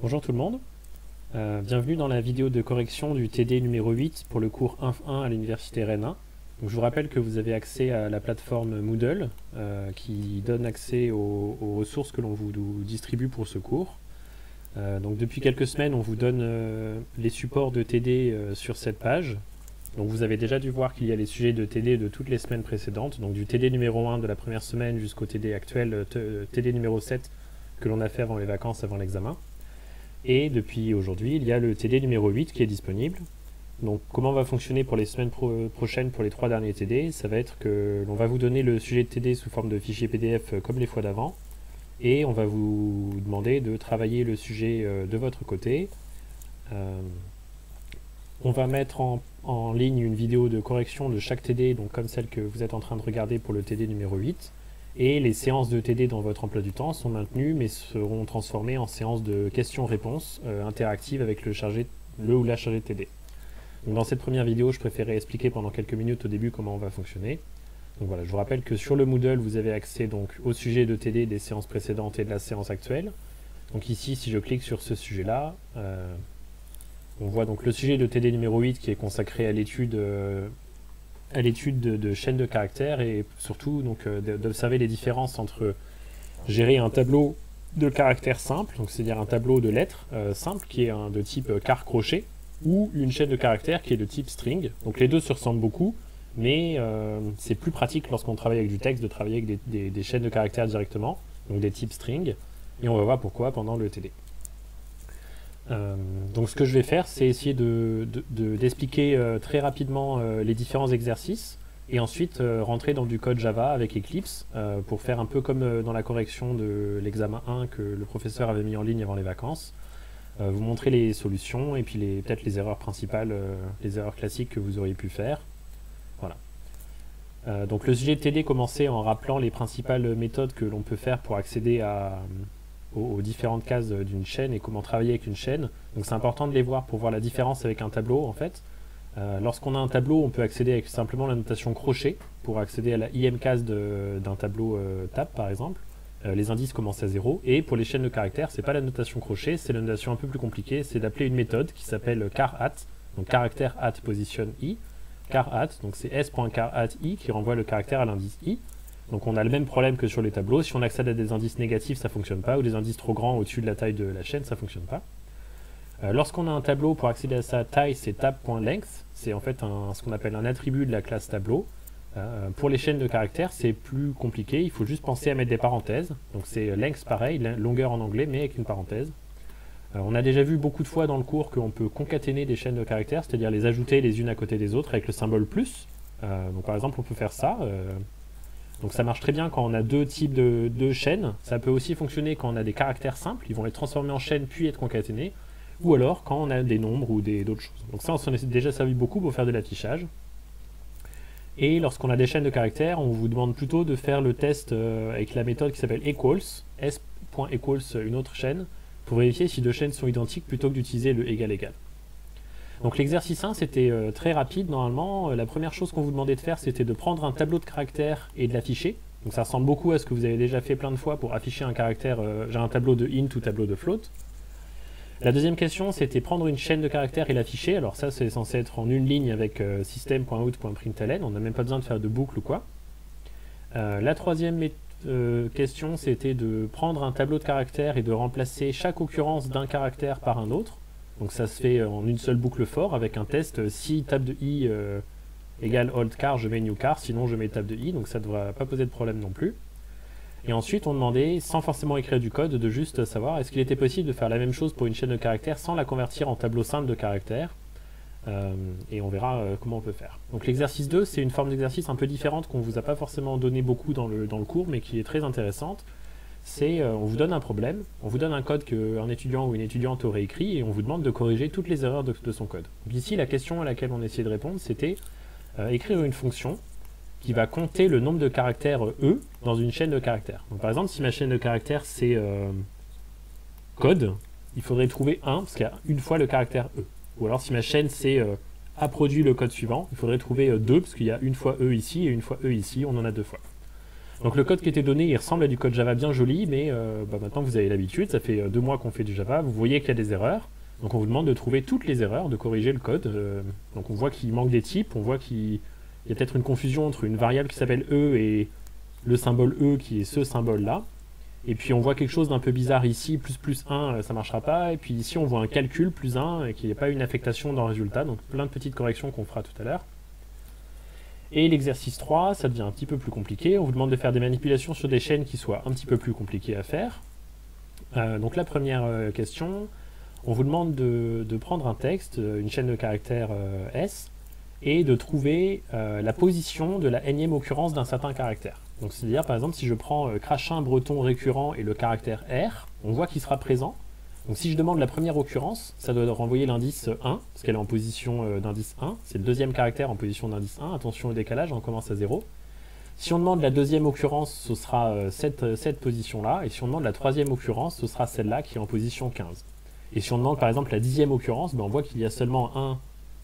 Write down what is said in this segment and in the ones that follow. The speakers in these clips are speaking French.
Bonjour tout le monde, bienvenue dans la vidéo de correction du TD numéro 8 pour le cours Inf1 à l'Université Rennes 1. Donc, je vous rappelle que vous avez accès à la plateforme Moodle qui donne accès aux ressources que l'on vous distribue pour ce cours. Donc depuis quelques semaines, on vous donne les supports de TD sur cette page. Donc vous avez déjà dû voir qu'il y a les sujets de TD de toutes les semaines précédentes, donc du TD numéro 1 de la première semaine jusqu'au TD actuel, TD numéro 7 que l'on a fait avant les vacances, avant l'examen. Et depuis aujourd'hui, il y a le TD numéro 8 qui est disponible. Donc comment va fonctionner pour les semaines prochaines pour les 3 derniers TD? Ça va être que l'on va vous donner le sujet de TD sous forme de fichier PDF comme les fois d'avant. Et on va vous demander de travailler le sujet de votre côté. On va mettre en ligne une vidéo de correction de chaque TD, donc comme celle que vous êtes en train de regarder pour le TD numéro 8. Et les séances de TD dans votre emploi du temps sont maintenues, mais seront transformées en séances de questions-réponses interactives avec le ou la chargée de TD. Donc dans cette première vidéo, je préférais expliquer pendant quelques minutes au début comment on va fonctionner. Donc voilà, je vous rappelle que sur le Moodle, vous avez accès donc au sujet de TD des séances précédentes et de la séance actuelle. Donc ici, si je clique sur ce sujet-là, on voit donc le sujet de TD numéro 8 qui est consacré à l'étude de chaînes de caractères et surtout d'observer les différences entre gérer un tableau de caractères simples, donc c'est-à-dire un tableau de lettres simple qui est de type car crochet, ou une chaîne de caractères qui est de type string. Donc les deux se ressemblent beaucoup, mais c'est plus pratique lorsqu'on travaille avec du texte de travailler avec des chaînes de caractères directement, donc des types string, et on va voir pourquoi pendant le TD. Donc ce que je vais faire, c'est essayer d'expliquer très rapidement les différents exercices, et ensuite rentrer dans du code Java avec Eclipse, pour faire un peu comme dans la correction de l'examen 1 que le professeur avait mis en ligne avant les vacances. Vous montrer les solutions, et puis peut-être les erreurs principales, les erreurs classiques que vous auriez pu faire. Voilà. Donc le sujet de TD commençait en rappelant les principales méthodes que l'on peut faire pour accéder aux différentes cases d'une chaîne et comment travailler avec une chaîne. Donc c'est important de les voir pour voir la différence avec un tableau en fait. Lorsqu'on a un tableau, on peut accéder avec simplement la notation crochet pour accéder à la IM case d'un tableau tab par exemple. Les indices commencent à 0, et pour les chaînes de caractères, c'est pas la notation crochet, c'est la notation un peu plus compliquée, c'est d'appeler une méthode qui s'appelle char@, donc caractère at position i, char@, donc c'est s.char@ i qui renvoie le caractère à l'indice i. Donc on a le même problème que sur les tableaux, si on accède à des indices négatifs, ça fonctionne pas, ou des indices trop grands au-dessus de la taille de la chaîne, ça fonctionne pas. Lorsqu'on a un tableau, pour accéder à sa taille, c'est tab.length, c'est en fait ce qu'on appelle un attribut de la classe tableau. Pour les chaînes de caractères, c'est plus compliqué, il faut juste penser à mettre des parenthèses. Donc c'est length pareil, longueur en anglais, mais avec une parenthèse. On a déjà vu beaucoup de fois dans le cours qu'on peut concaténer des chaînes de caractères, c'est-à-dire les ajouter les unes à côté des autres avec le symbole plus. Donc par exemple, on peut faire ça. Donc ça marche très bien quand on a deux types de chaînes. Ça peut aussi fonctionner quand on a des caractères simples, ils vont être transformés en chaînes puis être concaténés. Ou alors quand on a des nombres ou d'autres choses. Donc ça, on s'en est déjà servi beaucoup pour faire de l'affichage. Et lorsqu'on a des chaînes de caractères, on vous demande plutôt de faire le test avec la méthode qui s'appelle equals, s.equals une autre chaîne, pour vérifier si deux chaînes sont identiques plutôt que d'utiliser le égal égal. Donc l'exercice 1, c'était très rapide normalement. La première chose qu'on vous demandait de faire, c'était de prendre un tableau de caractères et de l'afficher. Donc ça ressemble beaucoup à ce que vous avez déjà fait plein de fois pour afficher un caractère, j'ai un tableau de int ou tableau de float. La deuxième question, c'était prendre une chaîne de caractères et l'afficher. Alors ça, c'est censé être en une ligne avec system.out.println. On n'a même pas besoin de faire de boucle ou quoi. La troisième question, c'était de prendre un tableau de caractères et de remplacer chaque occurrence d'un caractère par un autre. Donc ça se fait en une seule boucle for avec un test. Si tab de i égale old car, je mets new car, sinon je mets tab de i. Donc ça ne devrait pas poser de problème non plus. Et ensuite, on demandait, sans forcément écrire du code, de juste savoir est-ce qu'il était possible de faire la même chose pour une chaîne de caractères sans la convertir en tableau simple de caractères. Et on verra comment on peut faire. Donc l'exercice 2, c'est une forme d'exercice un peu différente qu'on ne vous a pas forcément donné beaucoup dans le cours, mais qui est très intéressante. C'est, on vous donne un problème, on vous donne un code qu'un étudiant ou une étudiante aurait écrit, et on vous demande de corriger toutes les erreurs de son code. Donc ici, la question à laquelle on essayait de répondre, c'était écrire une fonction qui va compter le nombre de caractères E dans une chaîne de caractères. Donc, par exemple, si ma chaîne de caractères c'est code, il faudrait trouver 1 parce qu'il y a une fois le caractère E. Ou alors si ma chaîne c'est a produit le code suivant, il faudrait trouver 2 parce qu'il y a une fois E ici et une fois E ici, on en a deux fois. Donc le code qui était donné, il ressemble à du code Java bien joli, mais maintenant vous avez l'habitude, ça fait 2 mois qu'on fait du Java, vous voyez qu'il y a des erreurs. Donc on vous demande de trouver toutes les erreurs, de corriger le code. Donc on voit qu'il manque des types, on voit qu'il y a peut-être une confusion entre une variable qui s'appelle E et le symbole E qui est ce symbole-là. Et puis on voit quelque chose d'un peu bizarre ici, plus 1, ça ne marchera pas. Et puis ici on voit un calcul, plus 1, et qu'il n'y a pas une affectation dans le résultat. Donc plein de petites corrections qu'on fera tout à l'heure. Et l'exercice 3, ça devient un petit peu plus compliqué. On vous demande de faire des manipulations sur des chaînes qui soient un petit peu plus compliquées à faire. Donc la première question, on vous demande de prendre un texte, une chaîne de caractères S, et de trouver la position de la énième occurrence d'un certain caractère. Donc c'est-à-dire, par exemple, si je prends crachin breton récurrent et le caractère R, on voit qu'il sera présent. Donc si je demande la première occurrence, ça doit renvoyer l'indice 1, parce qu'elle est en position d'indice 1. C'est le deuxième caractère en position d'indice 1. Attention au décalage, on commence à 0. Si on demande la deuxième occurrence, ce sera cette position-là. Et si on demande la troisième occurrence, ce sera celle-là qui est en position 15. Et si on demande par exemple la dixième occurrence, on voit qu'il y a seulement 1,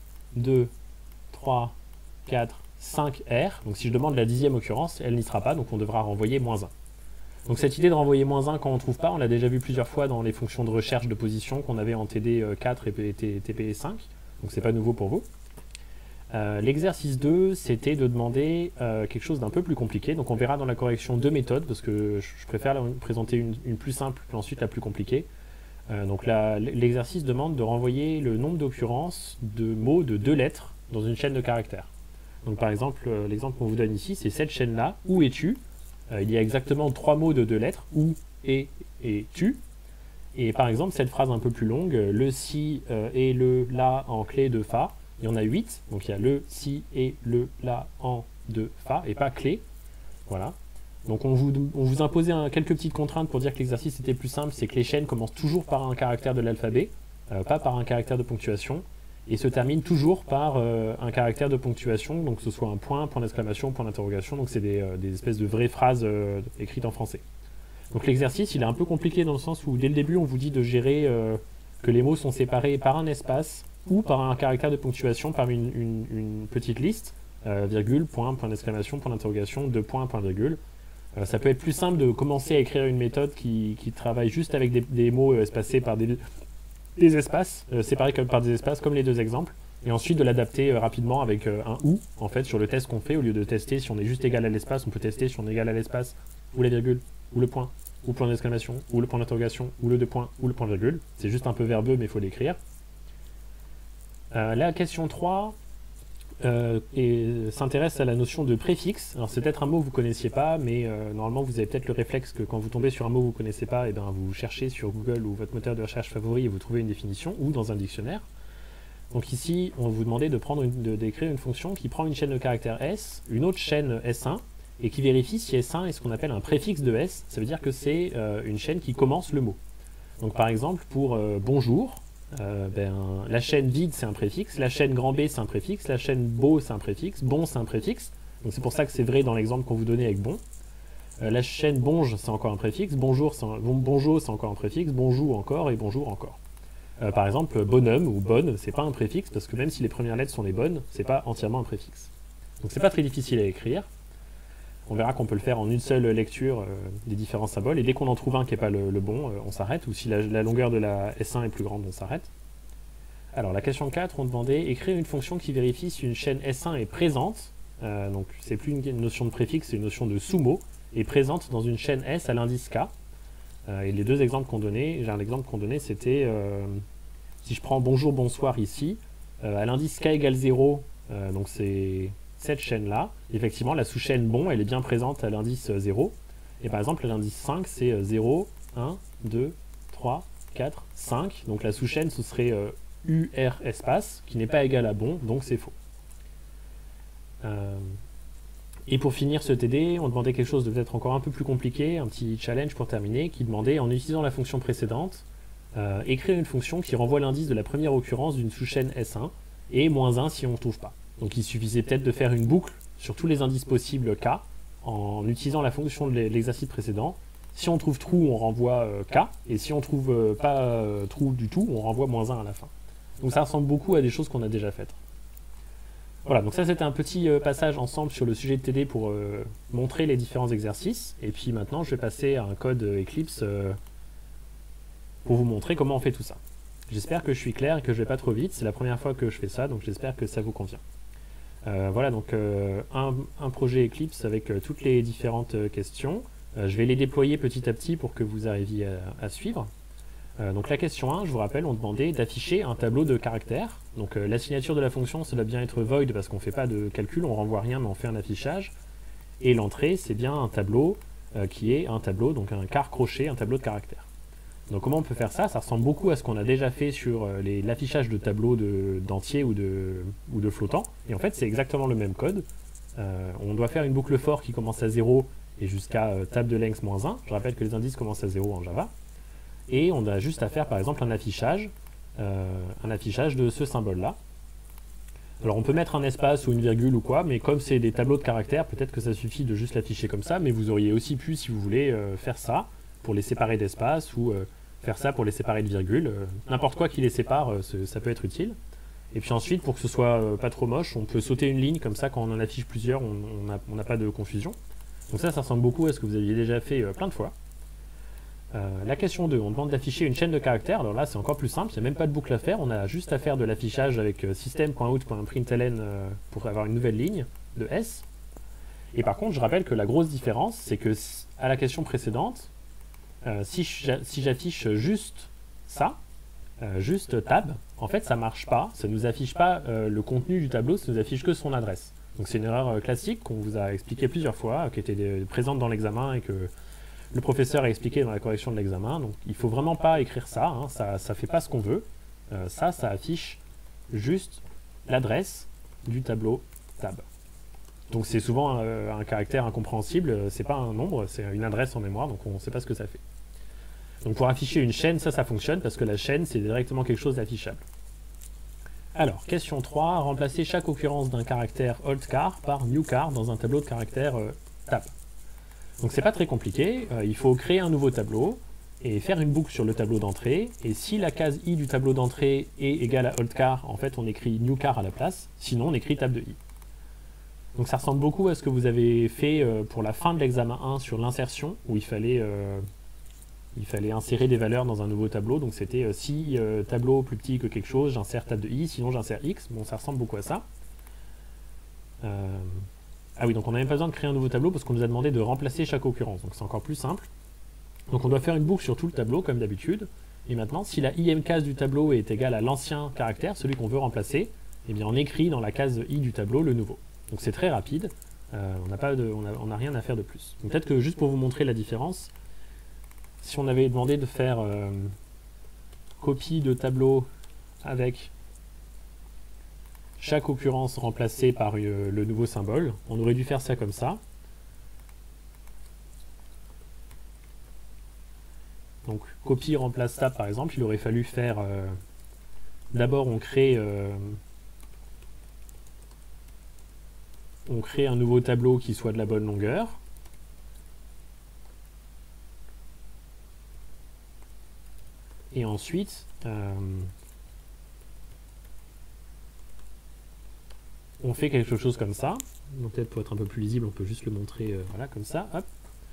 2, 3, 4, 5 R. Donc si je demande la dixième occurrence, elle n'y sera pas, donc on devra renvoyer -1. Donc cette idée de renvoyer -1 quand on ne trouve pas, on l'a déjà vu plusieurs fois dans les fonctions de recherche de position qu'on avait en TD4 et TP5, donc c'est pas nouveau pour vous. L'exercice 2, c'était de demander quelque chose d'un peu plus compliqué, donc on verra dans la correction 2 méthodes, parce que je préfère présenter une plus simple, puis ensuite la plus compliquée. Donc l'exercice demande de renvoyer le nombre d'occurrences de mots de 2 lettres dans une chaîne de caractères. Donc par exemple, l'exemple qu'on vous donne ici, c'est cette chaîne-là, où es-tu? Il y a exactement 3 mots de 2 lettres, où, et tu. Et par exemple, cette phrase un peu plus longue, le si et le la en clé de fa, il y en a 8. Donc il y a le si et le la en de fa, et pas clé. Voilà. Donc on vous imposait quelques petites contraintes pour dire que l'exercice était plus simple, c'est que les chaînes commencent toujours par un caractère de l'alphabet, pas par un caractère de ponctuation, et se terminent toujours par un caractère de ponctuation, donc que ce soit un point, point d'exclamation, point d'interrogation, donc c'est des espèces de vraies phrases écrites en français. Donc l'exercice, il est un peu compliqué dans le sens où dès le début on vous dit de gérer que les mots sont séparés par un espace ou par un caractère de ponctuation parmi une petite liste, virgule, point, point d'exclamation, point d'interrogation, 2 points, point virgule. Ça peut être plus simple de commencer à écrire une méthode qui travaille juste avec des mots espacés par des espaces, séparés par des espaces, comme les deux exemples, et ensuite de l'adapter rapidement avec un ou, en fait, sur le test qu'on fait. Au lieu de tester si on est juste égal à l'espace, on peut tester si on est égal à l'espace, ou la virgule, ou le point, ou le point d'exclamation, ou le point d'interrogation, ou le 2 points, ou le point virgule. C'est juste un peu verbeux, mais il faut l'écrire. La question 3 s'intéresse à la notion de préfixe. Alors c'est peut-être un mot que vous ne connaissiez pas, mais normalement vous avez peut-être le réflexe que quand vous tombez sur un mot que vous ne connaissez pas, et bien vous cherchez sur Google ou votre moteur de recherche favori et vous trouvez une définition, ou dans un dictionnaire. Donc ici, on vous demandait d'écrire une fonction qui prend une chaîne de caractères S, une autre chaîne S1, et qui vérifie si S1 est ce qu'on appelle un préfixe de S. Ça veut dire que c'est une chaîne qui commence le mot. Donc par exemple, pour bonjour, la chaîne vide c'est un préfixe, la chaîne grand B c'est un préfixe, la chaîne beau c'est un préfixe, bon c'est un préfixe, donc c'est pour ça que c'est vrai dans l'exemple qu'on vous donnait avec bon. La chaîne bonge c'est encore un préfixe, bonjour c'est encore un préfixe, bonjour encore et bonjour encore. Par exemple bonhomme ou bonne c'est pas un préfixe parce que même si les premières lettres sont les bonnes, c'est pas entièrement un préfixe. Donc c'est pas très difficile à écrire. On verra qu'on peut le faire en une seule lecture des différents symboles, et dès qu'on en trouve un qui n'est pas le bon, on s'arrête, ou si la longueur de la S1 est plus grande, on s'arrête. Alors la question 4, on demandait écrire une fonction qui vérifie si une chaîne S1 est présente, donc c'est plus une notion de préfixe, c'est une notion de sous-mot, est présente dans une chaîne S à l'indice K. Et les deux exemples qu'on donnait, j'ai un exemple qu'on donnait, c'était, si je prends bonjour, bonsoir ici, à l'indice K égale 0, donc c'est cette chaîne-là, effectivement, la sous-chaîne bon, elle est bien présente à l'indice 0. Et par exemple, l'indice 5, c'est 0, 1, 2, 3, 4, 5. Donc la sous-chaîne, ce serait UR espace, qui n'est pas égal à bon, donc c'est faux. Et pour finir ce TD, on demandait quelque chose de peut-être encore un peu plus compliqué, un petit challenge pour terminer, qui demandait, en utilisant la fonction précédente, écrire une fonction qui renvoie l'indice de la première occurrence d'une sous-chaîne S1, et -1 si on ne trouve pas. Donc il suffisait peut-être de faire une boucle sur tous les indices possibles K en utilisant la fonction de l'exercice précédent. Si on trouve true, on renvoie K, et si on trouve pas true du tout, on renvoie -1 à la fin. Donc ça ressemble beaucoup à des choses qu'on a déjà faites. Voilà, donc ça c'était un petit passage ensemble sur le sujet de TD pour montrer les différents exercices. Et puis maintenant je vais passer à un code Eclipse pour vous montrer comment on fait tout ça. J'espère que je suis clair et que je ne vais pas trop vite. C'est la première fois que je fais ça, donc j'espère que ça vous convient. Voilà, donc un projet Eclipse avec toutes les différentes questions. Je vais les déployer petit à petit pour que vous arriviez à suivre. Donc la question 1, je vous rappelle, on demandait d'afficher un tableau de caractères. Donc la signature de la fonction, ça doit bien être void parce qu'on ne fait pas de calcul, on renvoie rien, mais on fait un affichage. Et l'entrée, c'est bien un tableau qui est un tableau, donc un car crochet, un tableau de caractères. Donc comment on peut faire ça? Ça ressemble beaucoup à ce qu'on a déjà fait sur l'affichage de tableaux d'entiers ou de flottants. Et en fait, c'est exactement le même code. On doit faire une boucle for qui commence à 0 et jusqu'à table de length -1. Je rappelle que les indices commencent à 0 en Java. Et on a juste à faire par exemple un affichage de ce symbole-là. Alors on peut mettre un espace ou une virgule ou quoi, mais comme c'est des tableaux de caractères, peut-être que ça suffit de juste l'afficher comme ça, mais vous auriez aussi pu, si vous voulez, faire ça pour les séparer d'espace ou faire ça pour les séparer de virgule. N'importe quoi qui les sépare, ça peut être utile. Et puis ensuite, pour que ce soit pas trop moche, on peut sauter une ligne, comme ça quand on en affiche plusieurs, on n'a pas de confusion. Donc ça ressemble beaucoup à ce que vous aviez déjà fait plein de fois. La question 2, on demande d'afficher une chaîne de caractères. Alors là, c'est encore plus simple, il n'y a même pas de boucle à faire. On a juste à faire de l'affichage avec system.out.println pour avoir une nouvelle ligne de S. Et par contre, je rappelle que la grosse différence, c'est que à la question précédente, si j'affiche juste ça, juste tab, en fait, ça ne marche pas. Ça ne nous affiche pas le contenu du tableau, ça nous affiche que son adresse. Donc c'est une erreur classique qu'on vous a expliqué plusieurs fois, qui était présente dans l'examen et que le professeur a expliqué dans la correction de l'examen. Donc il ne faut vraiment pas écrire ça, hein, ça ne fait pas ce qu'on veut. Ça affiche juste l'adresse du tableau tab. Donc c'est souvent un caractère incompréhensible, c'est pas un nombre, c'est une adresse en mémoire, donc on ne sait pas ce que ça fait. Donc pour afficher une chaîne, ça fonctionne, parce que la chaîne, c'est directement quelque chose d'affichable. Alors, question 3, remplacer chaque occurrence d'un caractère oldCar par newCar dans un tableau de caractères tab. Donc c'est pas très compliqué, il faut créer un nouveau tableau et faire une boucle sur le tableau d'entrée, et si la case i du tableau d'entrée est égale à oldCar, en fait on écrit newCar à la place, sinon on écrit tab de i. Donc ça ressemble beaucoup à ce que vous avez fait pour la fin de l'examen 1 sur l'insertion, où il fallait insérer des valeurs dans un nouveau tableau. Donc c'était si tableau plus petit que quelque chose, j'insère tab de i, sinon j'insère x. Bon, ça ressemble beaucoup à ça. Ah oui, donc on n'a même pas besoin de créer un nouveau tableau parce qu'on nous a demandé de remplacer chaque occurrence. Donc c'est encore plus simple. Donc on doit faire une boucle sur tout le tableau, comme d'habitude. Et maintenant, si la im case du tableau est égale à l'ancien caractère, celui qu'on veut remplacer, eh bien on écrit dans la case i du tableau le nouveau. Donc c'est très rapide, on n'a rien à faire de plus. Peut-être que juste pour vous montrer la différence, si on avait demandé de faire copie de tableau avec chaque occurrence remplacée par le nouveau symbole, on aurait dû faire ça comme ça. Donc copie remplace tab par exemple, il aurait fallu faire d'abord on crée un nouveau tableau qui soit de la bonne longueur. Et ensuite, on fait quelque chose comme ça. Donc peut-être pour être un peu plus lisible, on peut juste le montrer voilà, comme ça. Hop.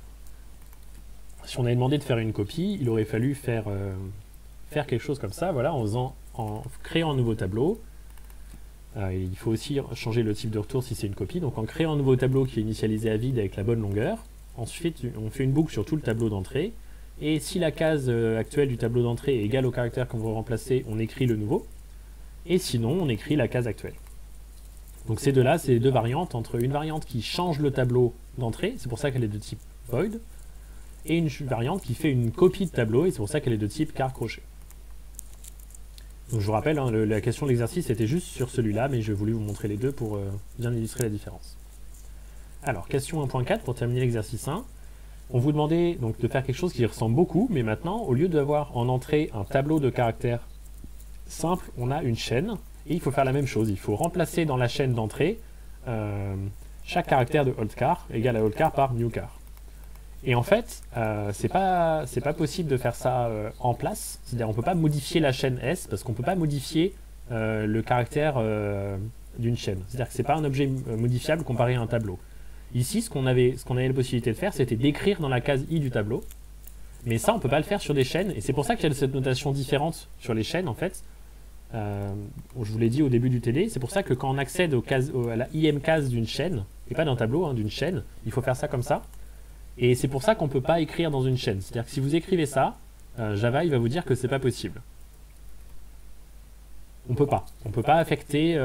Si on avait demandé de faire une copie, il aurait fallu faire quelque chose comme ça, voilà, en créant un nouveau tableau. Il faut aussi changer le type de retour si c'est une copie. Donc en créant un nouveau tableau qui est initialisé à vide avec la bonne longueur, ensuite on fait une boucle sur tout le tableau d'entrée, et si la case actuelle du tableau d'entrée est égale au caractère qu'on veut remplacer, on écrit le nouveau, et sinon on écrit la case actuelle. Donc ces deux-là, c'est les deux variantes, entre une variante qui change le tableau d'entrée, c'est pour ça qu'elle est de type void, et une variante qui fait une copie de tableau, et c'est pour ça qu'elle est de type car crochet. Donc je vous rappelle, hein, la question de l'exercice était juste sur celui-là, mais j'ai voulu vous montrer les deux pour bien illustrer la différence. Alors, question 1.4 pour terminer l'exercice 1. On vous demandait donc de faire quelque chose qui ressemble beaucoup, mais maintenant, au lieu d'avoir en entrée un tableau de caractères simple, on a une chaîne, et il faut faire la même chose. Il faut remplacer dans la chaîne d'entrée chaque caractère de oldCar égale à oldCar par newCar. Et en fait, c'est pas possible de faire ça en place. C'est-à-dire on ne peut pas modifier la chaîne S, parce qu'on ne peut pas modifier le caractère d'une chaîne. C'est-à-dire que c'est pas un objet modifiable comparé à un tableau. Ici, ce qu'on avait la possibilité de faire, c'était d'écrire dans la case i du tableau. Mais ça, on peut pas le faire sur des chaînes. Et c'est pour ça qu'il y a cette notation différente sur les chaînes, en fait. Je vous l'ai dit au début du TD. C'est pour ça que quand on accède à la im case d'une chaîne, et pas d'un tableau, hein, d'une chaîne, il faut faire ça comme ça. Et c'est pour ça qu'on peut pas écrire dans une chaîne. C'est-à-dire que si vous écrivez ça, Java, il va vous dire que c'est pas possible. On peut pas. On peut pas affecter...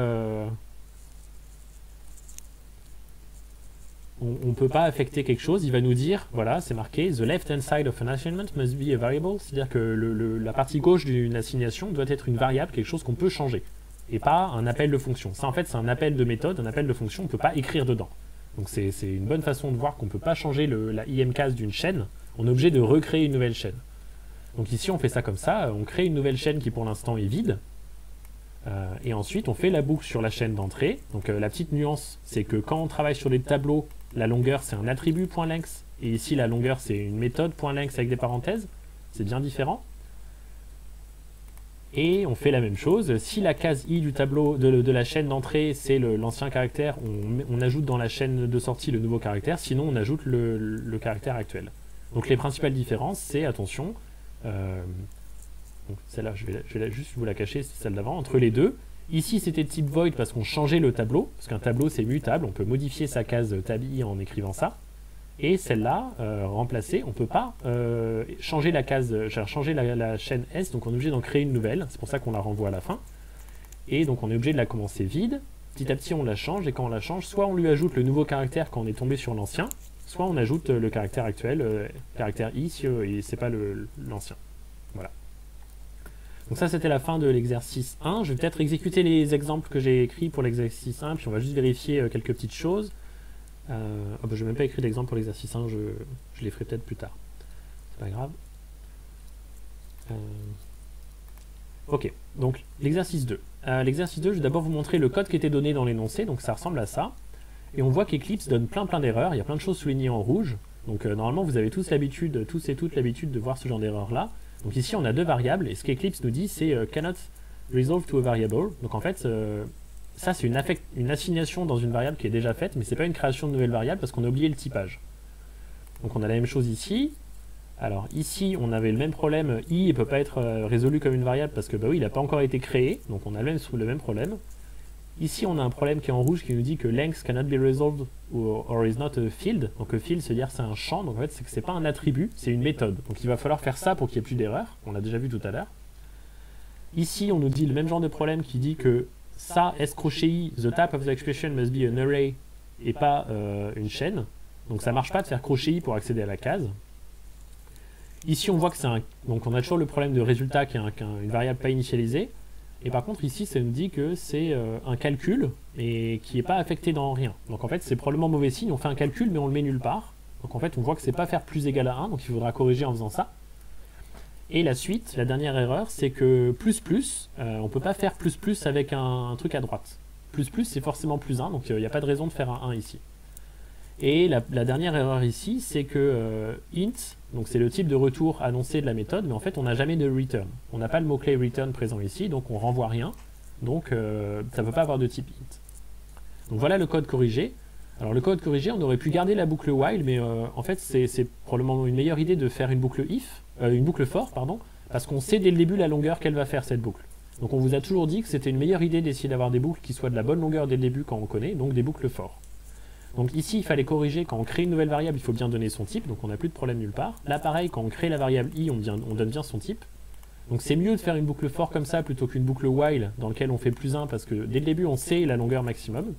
on peut pas affecter quelque chose. Il va nous dire, voilà, c'est marqué, the left-hand side of an assignment must be a variable. C'est-à-dire que la partie gauche d'une assignation doit être une variable, quelque chose qu'on peut changer. Et pas un appel de fonction. Ça, en fait, c'est un appel de méthode, un appel de fonction, on peut pas écrire dedans. Donc c'est une bonne façon de voir qu'on peut pas changer la im case d'une chaîne. On est obligé de recréer une nouvelle chaîne. Donc ici, on fait ça comme ça. On crée une nouvelle chaîne qui, pour l'instant, est vide. Et ensuite, on fait la boucle sur la chaîne d'entrée. Donc la petite nuance, c'est que quand on travaille sur des tableaux, la longueur, c'est un attribut .length. Et ici, la longueur, c'est une méthode .length avec des parenthèses. C'est bien différent. Et on fait la même chose. Si la case i du tableau de la chaîne d'entrée, c'est l'ancien caractère, on ajoute dans la chaîne de sortie le nouveau caractère. Sinon, on ajoute le caractère actuel. Donc les principales différences, c'est, attention, celle-là, je vais juste vous la cacher, c'est celle d'avant, entre les deux. Ici, c'était type void parce qu'on changeait le tableau, parce qu'un tableau, c'est mutable, on peut modifier sa case tab i en écrivant ça. Et celle-là, remplacée, on ne peut pas changer la case, changer la chaîne S, donc on est obligé d'en créer une nouvelle, c'est pour ça qu'on la renvoie à la fin. Et donc on est obligé de la commencer vide, petit à petit on la change, et quand on la change, soit on lui ajoute le nouveau caractère quand on est tombé sur l'ancien, soit on ajoute le caractère actuel, caractère i, si c'est pas l'ancien. Voilà. Donc ça, c'était la fin de l'exercice 1. Je vais peut-être exécuter les exemples que j'ai écrits pour l'exercice 1, puis on va juste vérifier quelques petites choses. Je n'ai même pas écrit d'exemple pour l'exercice 1, je les ferai peut-être plus tard. C'est pas grave. Ok, donc l'exercice 2. L'exercice 2, je vais d'abord vous montrer le code qui était donné dans l'énoncé, donc ça ressemble à ça. Et on voit qu'Eclipse donne plein d'erreurs, il y a plein de choses soulignées en rouge. Donc normalement, vous avez tous et toutes l'habitude de voir ce genre d'erreur-là. Donc ici, on a deux variables, et ce qu'Eclipse nous dit, c'est cannot resolve to a variable. Donc en fait, ça c'est une assignation dans une variable qui est déjà faite, mais c'est pas une création de nouvelle variable parce qu'on a oublié le typage. Donc on a la même chose ici. Alors ici, on avait le même problème, i ne peut pas être résolu comme une variable parce que bah oui, il n'a pas encore été créé, donc on a le même problème. Ici, on a un problème qui est en rouge qui nous dit que length cannot be resolved or is not a field. Donc a field, c'est-à-dire c'est un champ, donc en fait c'est pas un attribut, c'est une méthode. Donc il va falloir faire ça pour qu'il n'y ait plus d'erreur, on l'a déjà vu tout à l'heure. Ici, on nous dit le même genre de problème qui dit que ça, s-i, the type of the expression must be an array et pas une chaîne. Donc ça marche pas de faire -i pour accéder à la case. Ici, on voit que c'est donc on a toujours le problème de résultat qui est une variable pas initialisée. Et par contre, ici, ça nous dit que c'est un calcul et qui n'est pas affecté dans rien. Donc en fait, c'est probablement mauvais signe. On fait un calcul, mais on le met nulle part. Donc en fait, on voit que c'est pas faire plus égal à 1, donc il faudra corriger en faisant ça. Et la suite, la dernière erreur, c'est que on peut pas faire plus avec un truc à droite. Plus, c'est forcément plus 1, donc il n'y a pas de raison de faire un 1 ici. Et la dernière erreur ici, c'est que int, donc c'est le type de retour annoncé de la méthode, mais en fait on n'a jamais de return. On n'a pas le mot-clé return présent ici, donc on renvoie rien. Donc ça ne peut pas avoir de type int. Donc voilà le code corrigé. Alors le code corrigé, on aurait pu garder la boucle while, mais en fait c'est probablement une meilleure idée de faire une boucle for, pardon, parce qu'on sait dès le début la longueur qu'elle va faire cette boucle. Donc on vous a toujours dit que c'était une meilleure idée d'essayer d'avoir des boucles qui soient de la bonne longueur dès le début quand on connaît, donc des boucles for. Donc ici, il fallait corriger, quand on crée une nouvelle variable, il faut bien donner son type, donc on n'a plus de problème nulle part. Là, pareil, quand on crée la variable i, on donne bien son type. Donc c'est mieux de faire une boucle for comme ça, plutôt qu'une boucle while, dans laquelle on fait +1, parce que dès le début, on sait la longueur maximum.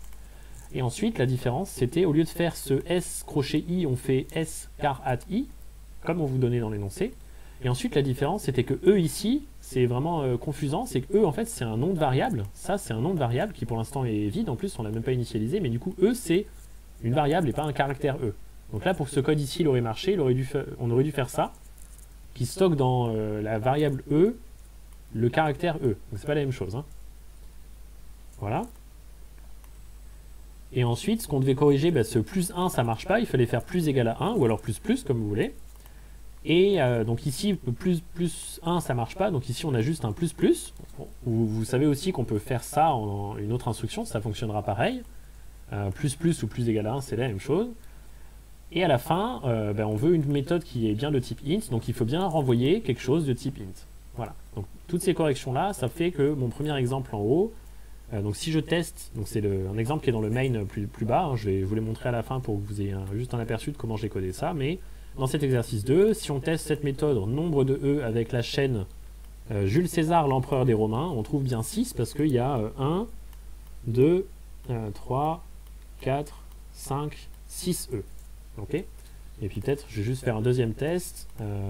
Et ensuite, la différence, c'était, au lieu de faire ce s-i, on fait s_i, comme on vous donnait dans l'énoncé. Et ensuite, la différence, c'était que e ici, c'est vraiment confusant, c'est que e, en fait, c'est un nom de variable. Ça, c'est un nom de variable qui, pour l'instant, est vide. En plus, on l'a même pas initialisé, mais du coup, e, c'est une variable et pas un caractère e. Donc là, pour que ce code ici, il aurait marché, on aurait dû faire ça, qui stocke dans la variable e, le caractère e. Donc c'est pas la même chose. Hein. Voilà. Et ensuite, ce qu'on devait corriger, ce +1, ça marche pas, il fallait faire plus égal à 1, ou alors plus, comme vous voulez. Et donc ici, plus 1, ça marche pas. Donc ici, on a juste un plus plus. Vous savez aussi qu'on peut faire ça en une autre instruction, ça fonctionnera pareil. Plus plus ou plus égal à 1, c'est la même chose. Et à la fin, on veut une méthode qui est bien de type int, donc il faut bien renvoyer quelque chose de type int. Voilà. Donc toutes ces corrections-là, ça fait que mon premier exemple en haut, donc si je teste, donc c'est un exemple qui est dans le main plus bas, hein, je vais vous les montrer à la fin pour que vous ayez juste un aperçu de comment j'ai codé ça, mais dans cet exercice 2, si on teste cette méthode en nombre de E avec la chaîne Jules César, l'empereur des Romains, on trouve bien 6 parce qu'il y a 1, 2, 3, 4, 5, 6 E. Ok. Et puis peut-être, je vais juste faire un deuxième test.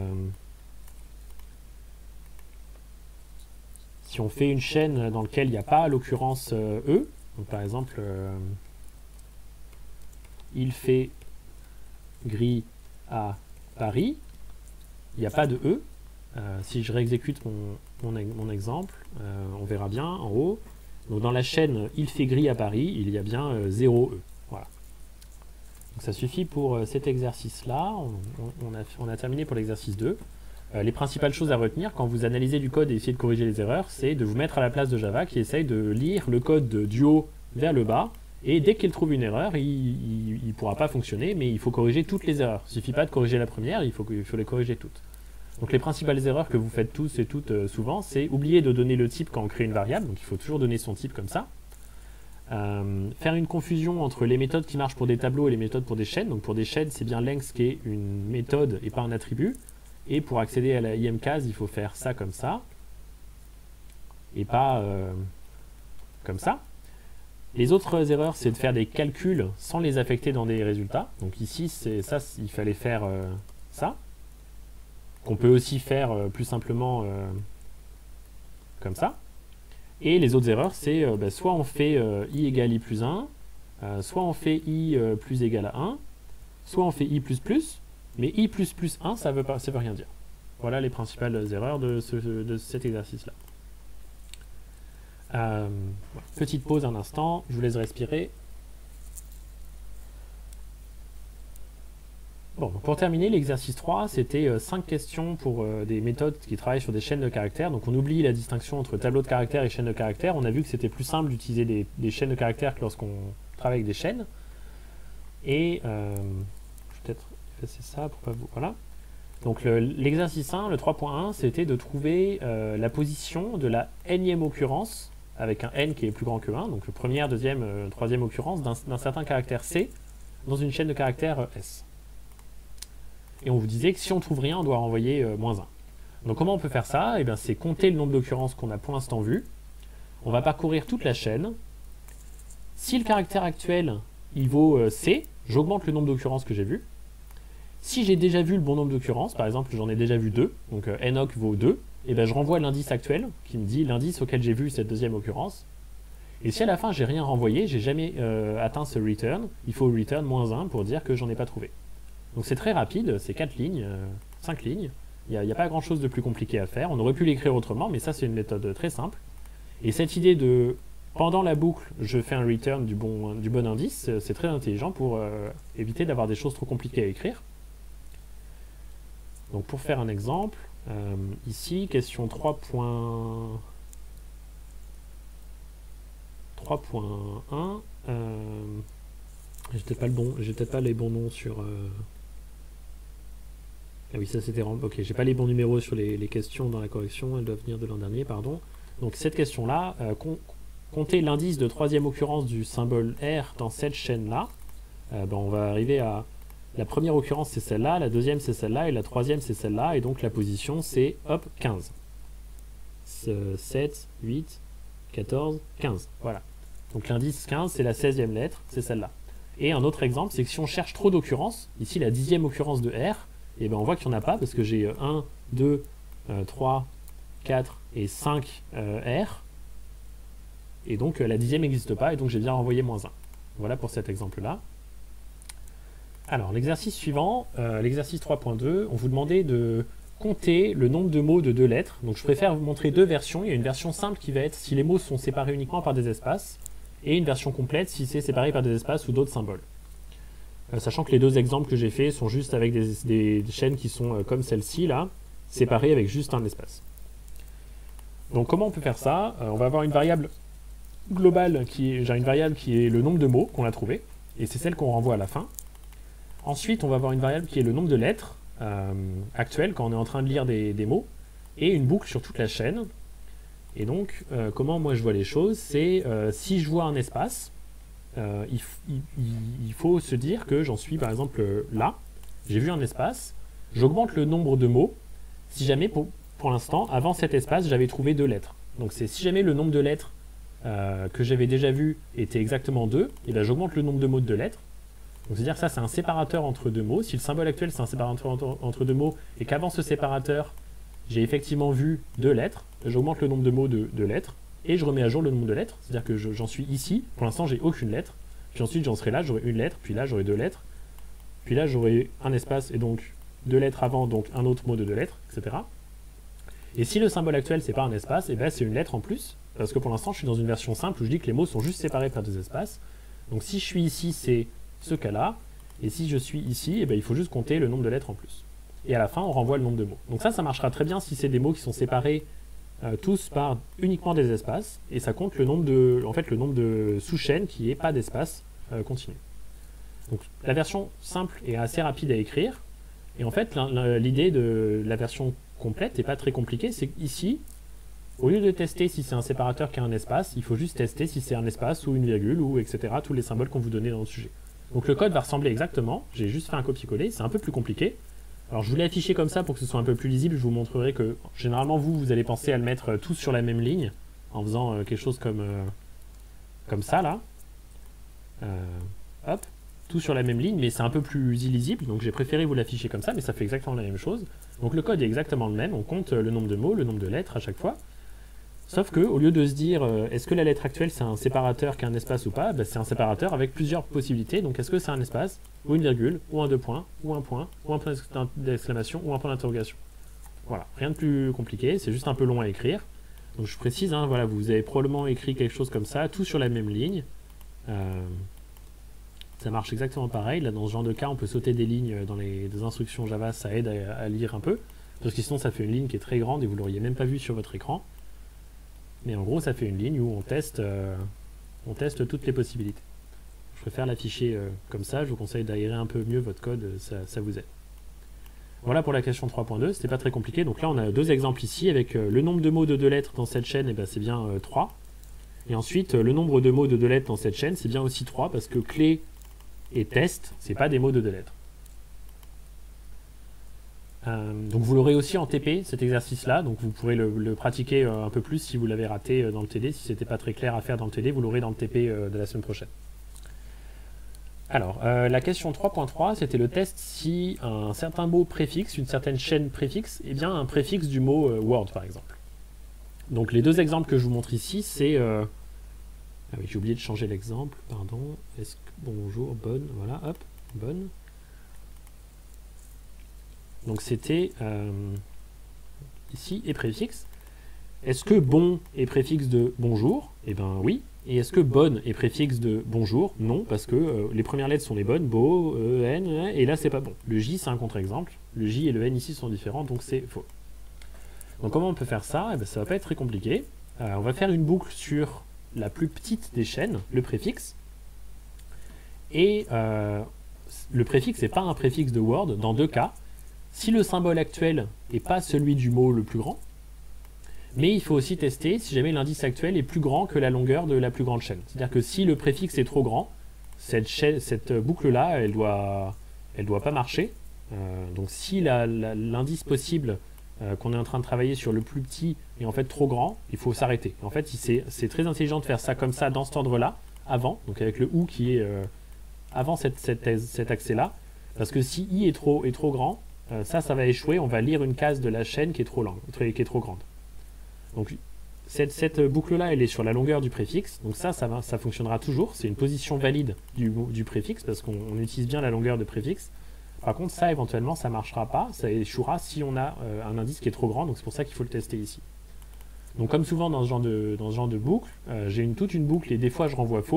Si on fait une chaîne dans laquelle il n'y a pas l'occurrence E, donc par exemple, il fait gris à Paris, il n'y a pas de E. Si je réexécute mon exemple, on verra bien en haut. Donc dans la chaîne il fait gris à Paris, il y a bien 0 E. Voilà. Donc ça suffit pour cet exercice-là. On a terminé pour l'exercice 2. Les principales choses à retenir quand vous analysez du code et essayez de corriger les erreurs, c'est de vous mettre à la place de Java qui essaye de lire le code du haut vers le bas. Et dès qu'il trouve une erreur, il ne pourra pas fonctionner, mais il faut corriger toutes les erreurs. Il ne suffit pas de corriger la première, il faut les corriger toutes. Donc les principales erreurs que vous faites tous et toutes souvent, c'est oublier de donner le type quand on crée une variable, donc il faut toujours donner son type comme ça. Faire une confusion entre les méthodes qui marchent pour des tableaux et les méthodes pour des chaînes. Donc pour des chaînes, c'est bien length qui est une méthode et pas un attribut. Et pour accéder à la imcase, il faut faire ça comme ça. Et pas comme ça. Les autres erreurs, c'est de faire des calculs sans les affecter dans des résultats. Donc ici, ça, il fallait faire ça. Qu'on peut aussi faire plus simplement comme ça. Et les autres erreurs, c'est soit on fait i égale i plus 1, soit on fait i plus égal à 1, soit on fait i plus plus, mais i plus plus 1, ça veut rien dire. Voilà les principales erreurs de cet exercice-là. Petite pause un instant, je vous laisse respirer. Bon, pour terminer, l'exercice 3, c'était 5 questions pour des méthodes qui travaillent sur des chaînes de caractères. Donc on oublie la distinction entre tableau de caractères et chaîne de caractères. On a vu que c'était plus simple d'utiliser des chaînes de caractères que lorsqu'on travaille avec des chaînes. Et je vais peut-être effacer ça pour pas vous... Voilà. Donc l'exercice 1, le 3.1, c'était de trouver la position de la nème occurrence, avec un n qui est plus grand que 1, donc première, deuxième, troisième occurrence d'un certain caractère C dans une chaîne de caractères S. Et on vous disait que si on trouve rien, on doit renvoyer moins 1. Donc comment on peut faire ça? Eh bien, c'est compter le nombre d'occurrences qu'on a pour l'instant vu. On va parcourir toute la chaîne. Si le caractère actuel, il vaut C, j'augmente le nombre d'occurrences que j'ai vu. Si j'ai déjà vu le bon nombre d'occurrences, par exemple j'en ai déjà vu 2, donc noc vaut 2, et ben je renvoie l'indice actuel, qui me dit l'indice auquel j'ai vu cette deuxième occurrence. Et si à la fin j'ai rien renvoyé, j'ai jamais atteint ce return, il faut return moins 1 pour dire que j'en ai pas trouvé. Donc c'est très rapide, c'est 4 lignes, 5 lignes, il n'y a pas grand chose de plus compliqué à faire, on aurait pu l'écrire autrement, mais ça c'est une méthode très simple. Et cette idée de, pendant la boucle, je fais un return du bon indice, c'est très intelligent pour éviter d'avoir des choses trop compliquées à écrire. Donc pour faire un exemple, ici, question 3.1, j'ai peut-être pas les bons noms sur... Ah oui, ça c'était... Ok, j'ai pas les bons numéros sur les questions dans la correction, elles doivent venir de l'an dernier, pardon. Donc cette question-là, compter l'indice de troisième occurrence du symbole R dans cette chaîne-là, on va arriver à... La première occurrence c'est celle-là, la deuxième c'est celle-là, et la troisième c'est celle-là, et donc la position c'est, hop, 15. 7, 8, 14, 15, voilà. Donc l'indice 15 c'est la 16e lettre, c'est celle-là. Et un autre exemple, c'est que si on cherche trop d'occurrences, ici la 10e occurrence de R, et ben on voit qu'il n'y en a pas, parce que j'ai 1, 2, 3, 4 et 5 R, et donc la 10e n'existe pas, et donc j'ai bien renvoyé moins 1. Voilà pour cet exemple-là. Alors, l'exercice suivant, l'exercice 3.2, on vous demandait de compter le nombre de mots de 2 lettres. Donc, je préfère vous montrer 2 versions. Il y a une version simple qui va être si les mots sont séparés uniquement par des espaces, et une version complète si c'est séparé par des espaces ou d'autres symboles. sachant que les deux exemples que j'ai faits sont juste avec des chaînes qui sont comme celle-ci, là, séparées avec juste un espace. Donc comment on peut faire ça? On va avoir une variable globale, j'ai une variable qui est le nombre de mots qu'on a trouvé, et c'est celle qu'on renvoie à la fin. Ensuite, on va avoir une variable qui est le nombre de lettres actuelles quand on est en train de lire des mots, et une boucle sur toute la chaîne. Et donc, comment moi je vois les choses, c'est si je vois un espace, il faut se dire que j'en suis par exemple là, j'ai vu un espace, j'augmente le nombre de mots, si jamais pour l'instant, avant cet espace, j'avais trouvé 2 lettres. Donc c'est si jamais le nombre de lettres que j'avais déjà vu était exactement 2, et bien j'augmente le nombre de mots de 2 lettres. Donc c'est-à-dire que ça c'est un séparateur entre 2 mots. Si le symbole actuel c'est un séparateur entre 2 mots, et qu'avant ce séparateur, j'ai effectivement vu 2 lettres, j'augmente le nombre de mots de 2 lettres, et je remets à jour le nombre de lettres, c'est-à-dire que j'en suis ici, pour l'instant j'ai aucune lettre, puis ensuite j'en serai là, j'aurai une lettre, puis là j'aurai 2 lettres, puis là j'aurai un espace, et donc 2 lettres avant, donc un autre mot de 2 lettres, etc. Et si le symbole actuel c'est pas un espace, et ben c'est une lettre en plus, parce que pour l'instant je suis dans une version simple où je dis que les mots sont juste séparés par 2 espaces. Donc si je suis ici, c'est ce cas-là, et si je suis ici, et ben il faut juste compter le nombre de lettres en plus. Et à la fin on renvoie le nombre de mots. Donc ça marchera très bien si c'est des mots qui sont séparés tous par uniquement des espaces, et ça compte le nombre de sous-chaînes qui n'est pas d'espace continu. Donc la version simple est assez rapide à écrire, et en fait l'idée de la version complète n'est pas très compliquée, c'est qu'ici, au lieu de tester si c'est un séparateur qui a un espace, il faut juste tester si c'est un espace ou une virgule, ou etc., tous les symboles qu'on vous donnait dans le sujet. Donc le code va ressembler exactement, j'ai juste fait un copier-coller, c'est un peu plus compliqué. Alors je voulais afficher comme ça pour que ce soit un peu plus lisible, je vous montrerai que généralement vous allez penser à le mettre tous sur la même ligne, en faisant quelque chose comme ça là. Hop, tout sur la même ligne, mais c'est un peu plus illisible, donc j'ai préféré vous l'afficher comme ça, mais ça fait exactement la même chose. Donc le code est exactement le même, on compte le nombre de mots, le nombre de lettres à chaque fois. Sauf que, au lieu de se dire, est-ce que la lettre actuelle c'est un séparateur qui a un espace ou pas, c'est un séparateur avec plusieurs possibilités. Donc est-ce que c'est un espace, ou une virgule, ou un deux points, ou un point d'exclamation, ou un point d'interrogation. Voilà, rien de plus compliqué, c'est juste un peu long à écrire. Donc je précise, hein, voilà, vous avez probablement écrit quelque chose comme ça, tout sur la même ligne. Ça marche exactement pareil. Là, dans ce genre de cas, on peut sauter des lignes dans les instructions Java, ça aide à lire un peu. Parce que sinon, ça fait une ligne qui est très grande et vous ne l'auriez même pas vue sur votre écran. Mais en gros, ça fait une ligne où on teste toutes les possibilités. Je préfère l'afficher comme ça. Je vous conseille d'aérer un peu mieux votre code, ça vous aide. Voilà pour la question 3.2. C'était pas très compliqué. Donc là, on a 2 exemples ici avec le nombre de mots de 2 lettres dans cette chaîne, c'est bien 3. Et ensuite, le nombre de mots de 2 lettres dans cette chaîne, c'est bien aussi 3 parce que clé et test, c'est pas des mots de 2 lettres. Donc vous l'aurez aussi en TP, cet exercice-là, donc vous pourrez le pratiquer un peu plus si vous l'avez raté dans le TD. Si c'était pas très clair à faire dans le TD, vous l'aurez dans le TP de la semaine prochaine. Alors, la question 3.3, c'était le test si un certain mot préfixe, une certaine chaîne préfixe, est bien un préfixe du mot Word, par exemple. Donc les 2 exemples que je vous montre ici, c'est... Ah oui, j'ai oublié de changer l'exemple, pardon. Bonjour, bonne, voilà, hop, bonne. Donc c'était ici, et préfixe. Est-ce que bon est préfixe de bonjour? Eh bien oui. Et est-ce que bonne est préfixe de bonjour? Non, parce que les premières lettres sont les bonnes, beau, n, et là c'est pas bon. Le J c'est un contre-exemple. Le J et le N ici sont différents, donc c'est faux. Donc comment on peut faire ça? Eh bien, ça va pas être très compliqué. On va faire une boucle sur la plus petite des chaînes, le préfixe. Et le préfixe n'est pas un préfixe de Word dans 2 cas. Si le symbole actuel n'est pas celui du mot le plus grand, mais il faut aussi tester si jamais l'indice actuel est plus grand que la longueur de la plus grande chaîne. C'est-à-dire que si le préfixe est trop grand, cette boucle-là, elle doit pas marcher. Donc si l'indice possible qu'on est en train de travailler sur le plus petit est en fait trop grand, il faut s'arrêter. En fait, c'est très intelligent de faire ça comme ça dans cet ordre-là, avant, donc avec le OU qui est avant cet accès-là, parce que si I est trop grand, ça va échouer, on va lire une case de la chaîne qui est trop grande. Donc cette boucle-là, elle est sur la longueur du préfixe, donc ça fonctionnera toujours, c'est une position valide du préfixe, parce qu'on utilise bien la longueur de préfixe. Par contre, ça, éventuellement, ça ne marchera pas, ça échouera si on a un indice qui est trop grand, donc c'est pour ça qu'il faut le tester ici. Donc comme souvent dans ce genre de boucle, j'ai toute une boucle et des fois je renvoie faux,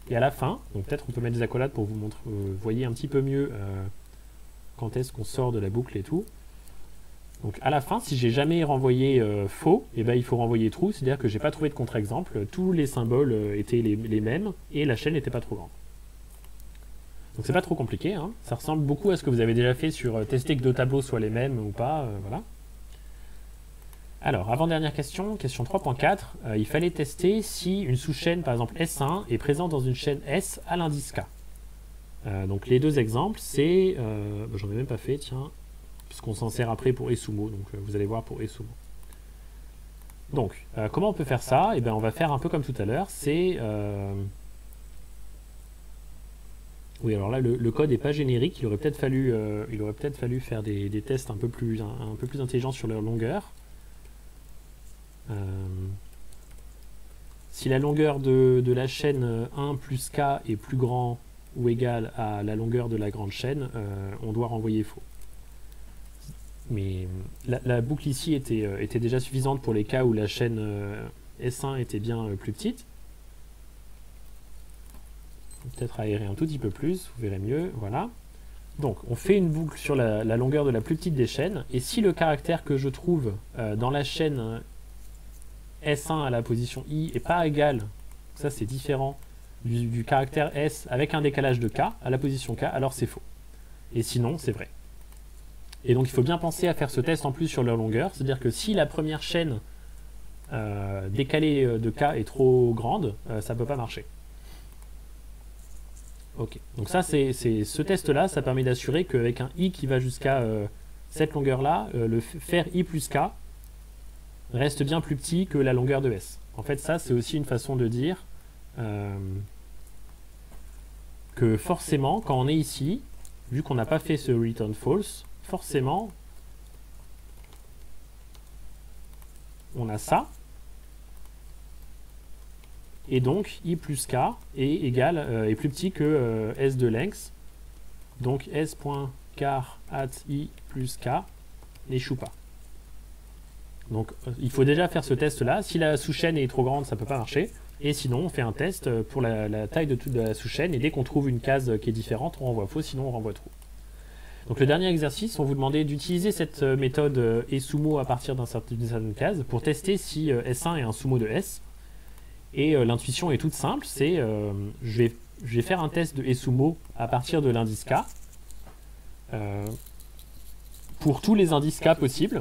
Et à la fin, donc peut-être on peut mettre des accolades pour vous montrer, voyez un petit peu mieux quand est-ce qu'on sort de la boucle et tout. Donc à la fin, si j'ai jamais renvoyé faux, et ben il faut renvoyer true, c'est-à-dire que j'ai pas trouvé de contre-exemple, tous les symboles étaient les mêmes et la chaîne n'était pas trop grande. Donc c'est pas trop compliqué, hein. Ça ressemble beaucoup à ce que vous avez déjà fait sur tester que deux tableaux soient les mêmes ou pas, voilà. Alors, avant-dernière question, question 3.4, il fallait tester si une sous-chaîne, par exemple S1, est présente dans une chaîne S à l'indice K. Donc les deux exemples, c'est... j'en ai même pas fait, tiens, parce qu'on s'en sert après pour eSumo, donc vous allez voir pour eSumo. Donc, comment on peut faire ça? Eh bien, on va faire un peu comme tout à l'heure, c'est... Oui, alors là, le code n'est pas générique, il aurait peut-être fallu faire des tests un peu plus intelligents sur leur longueur. Si la longueur de la chaîne 1 plus k est plus grand ou égal à la longueur de la grande chaîne, on doit renvoyer faux. Mais la boucle ici était déjà suffisante pour les cas où la chaîne S1 était bien plus petite. Peut-être aérer un tout petit peu plus, vous verrez mieux, voilà. Donc on fait une boucle sur la longueur de la plus petite des chaînes, et si le caractère que je trouve dans la chaîne S1 à la position I est pas égal, ça c'est différent, du caractère S avec un décalage de K à la position K, alors c'est faux. Et sinon, c'est vrai. Et donc il faut bien penser à faire ce test en plus sur leur longueur, c'est-à-dire que si la première chaîne décalée de K est trop grande, ça ne peut pas marcher. Ok, donc ça c'est ce test-là, ça permet d'assurer qu'avec un I qui va jusqu'à cette longueur-là, le faire I plus K reste bien plus petit que la longueur de S. En fait, ça, c'est aussi une façon de dire que forcément, quand on est ici, vu qu'on n'a pas fait ce return false, forcément, on a ça, et donc I plus K est plus petit que S de length, donc S.car at I plus K n'échoue pas. Donc il faut déjà faire ce test là, si la sous-chaîne est trop grande ça ne peut pas marcher, et sinon on fait un test pour la taille de la sous-chaîne, et dès qu'on trouve une case qui est différente on renvoie faux, sinon on renvoie true. Donc le dernier exercice, on vous demandait d'utiliser cette méthode eSumo à partir d'une certaine case pour tester si S1 est un sumo de S, et l'intuition est toute simple, c'est je vais faire un test de eSumo à partir de l'indice K pour tous les indices K possibles.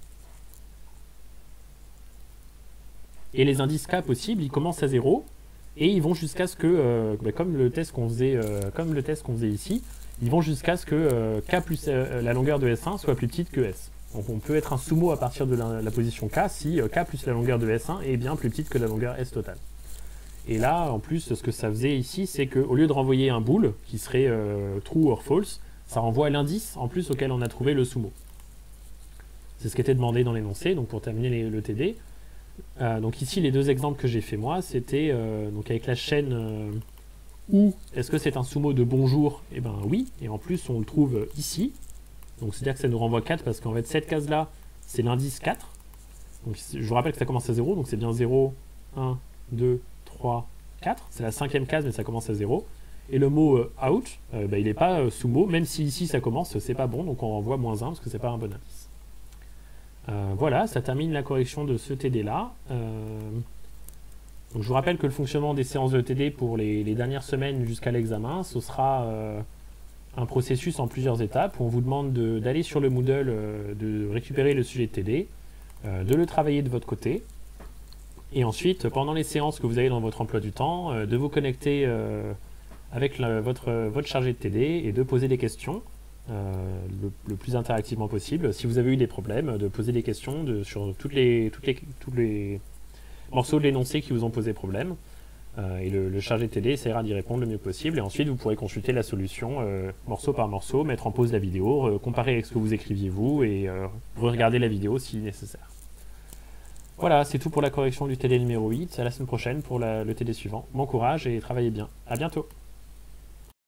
Et les indices K possibles, ils commencent à 0 et ils vont jusqu'à ce que, comme le test qu'on faisait ici, ils vont jusqu'à ce que K plus la longueur de S1 soit plus petite que S. Donc on peut être un sumo à partir de la position K si K plus la longueur de S1 est bien plus petite que la longueur S totale. Et là, en plus, ce que ça faisait ici, c'est qu'au lieu de renvoyer un bool, qui serait true or false, ça renvoie l'indice en plus auquel on a trouvé le sumo. C'est ce qui était demandé dans l'énoncé, donc pour terminer le TD. Donc ici, les deux exemples que j'ai fait moi, c'était donc avec la chaîne ou est-ce que c'est un sumo de bonjour? Eh bien oui, et en plus on le trouve ici. Donc c'est-à-dire que ça nous renvoie 4 parce qu'en fait cette case-là, c'est l'indice 4. Donc je vous rappelle que ça commence à 0, donc c'est bien 0, 1, 2, 3, 4. C'est la 5e case, mais ça commence à 0. Et le mot out, il n'est pas sumo, même si ici ça commence, c'est pas bon, donc on renvoie -1 parce que c'est pas un bon indice. Voilà, ça termine la correction de ce TD-là. Donc je vous rappelle que le fonctionnement des séances de TD pour les dernières semaines jusqu'à l'examen, ce sera un processus en plusieurs étapes où on vous demande d'aller sur le Moodle, de récupérer le sujet de TD, de le travailler de votre côté, et ensuite, pendant les séances que vous avez dans votre emploi du temps, de vous connecter avec votre chargé de TD et de poser des questions le plus interactivement possible. Si vous avez eu des problèmes, de poser des questions sur tous les morceaux de l'énoncé qui vous ont posé problème. Et le chargé de TD essaiera d'y répondre le mieux possible. Et ensuite, vous pourrez consulter la solution morceau par morceau, mettre en pause la vidéo, comparer avec ce que vous écriviez vous et regarder la vidéo si nécessaire. Voilà, c'est tout pour la correction du TD numéro 8. À la semaine prochaine pour le TD suivant. Bon courage et travaillez bien. À bientôt.